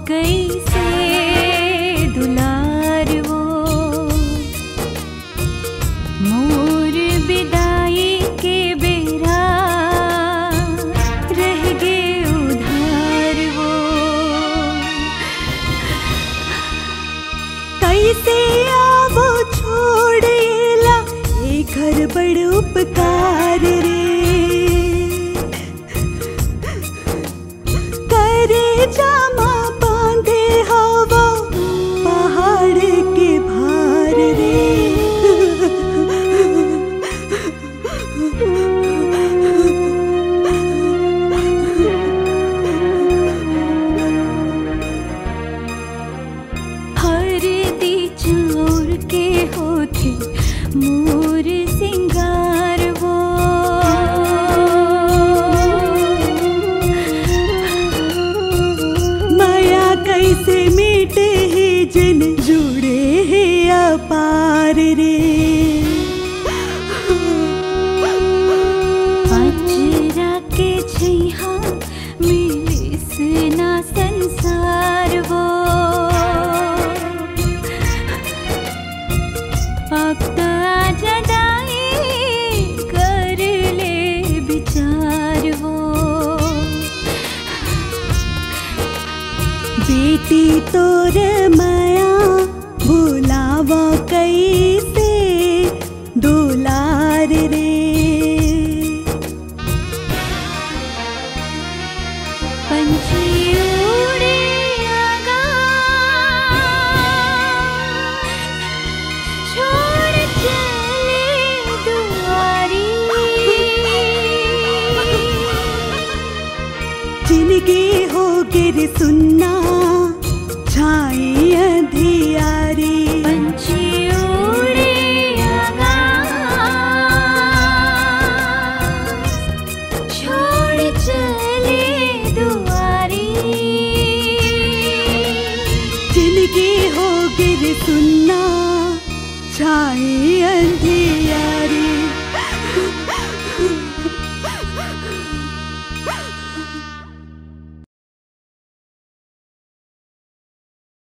कैसे दुलार वो मोर विदाई के बेरा रह गे उधार वो कैसे आवो छोड़ेला ए घर बड़ उपकार रे जामा बांधे हवा पहाड़ के भार रे हर दी चोर के होते मोर सिंगार वो कैसे मिटे है जिन जुड़े है अपार रे अचरा के छैहा मिलिस ना संसार वो अब तो आजादाई कर ले विचार वो बेटी तोर माया भुलावा कैसे दुलार रे पंछी उड़े आकाश छोड़ चले दुआरी जिंदगी हो गिर सुन्ना छाई अंधियारी पंछी उड़े आकाश छोड़ चले दुआरी जिंदगी हो गिर सुन्ना छाई अंधियारी।